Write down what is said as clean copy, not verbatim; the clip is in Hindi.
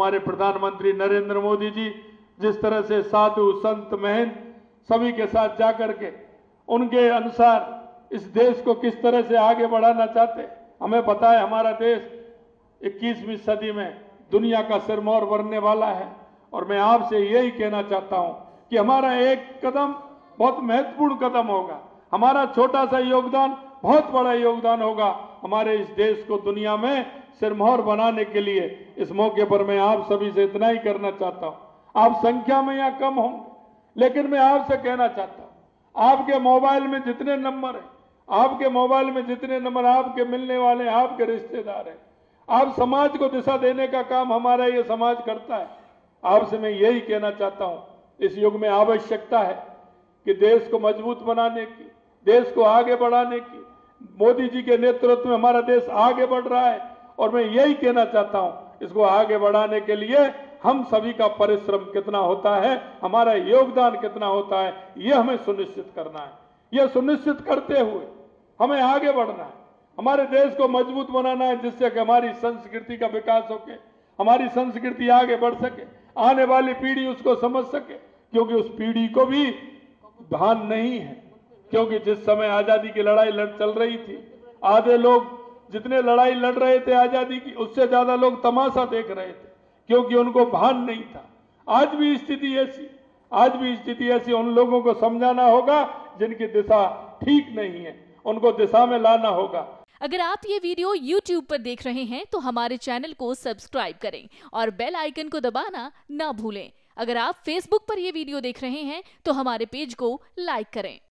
हमारे प्रधानमंत्री नरेंद्र मोदी जी जिस तरह से साधु संत महंत सभी के साथ जाकर के उनके अनुसार इस देश को किस तरह से आगे बढ़ाना चाहते, हमें पता है हमारा देश 21वीं सदी में दुनिया का सिरमौर बनने वाला है। और मैं आपसे यही कहना चाहता हूं कि हमारा एक कदम बहुत महत्वपूर्ण कदम होगा, हमारा छोटा सा योगदान बहुत बड़ा योगदान होगा हमारे इस देश को दुनिया में सिरमौर बनाने के लिए। इस मौके पर मैं आप सभी से इतना ही करना चाहता हूं। आप संख्या में यहाँ कम होंगे, लेकिन मैं आपसे कहना चाहता हूं, आपके मोबाइल में जितने नंबर है, आपके मोबाइल में जितने नंबर आपके मिलने वाले, आपके रिश्तेदार हैं, आप समाज को दिशा देने का काम हमारा ये समाज करता है। आपसे मैं यही कहना चाहता हूं, इस युग में आवश्यकता है कि देश को मजबूत बनाने की, देश को आगे बढ़ाने की, मोदी जी के नेतृत्व में हमारा देश आगे बढ़ रहा है। और मैं यही कहना चाहता हूं, इसको आगे बढ़ाने के लिए हम सभी का परिश्रम कितना होता है, हमारा योगदान कितना होता है, यह हमें सुनिश्चित करना है। यह सुनिश्चित करते हुए हमें आगे बढ़ना है, हमारे देश को मजबूत बनाना है, जिससे कि हमारी संस्कृति का विकास हो के हमारी संस्कृति आगे बढ़ सके, आने वाली पीढ़ी उसको समझ सके। क्योंकि उस पीढ़ी को भी भान नहीं है, क्योंकि जिस समय आजादी की लड़ाई चल रही थी, आधे लोग जितने लड़ाई लड़ रहे थे आजादी की, उससे ज्यादा लोग तमाशा देख रहे थे, क्योंकि उनको भान नहीं था। आज भी स्थिति ऐसी उन लोगों को समझाना होगा जिनकी दिशा ठीक नहीं है, उनको दिशा में लाना होगा। अगर आप ये वीडियो YouTube पर देख रहे हैं तो हमारे चैनल को सब्सक्राइब करें और बेल आइकन को दबाना ना भूलें। अगर आप Facebook पर ये वीडियो देख रहे हैं तो हमारे पेज को लाइक करें।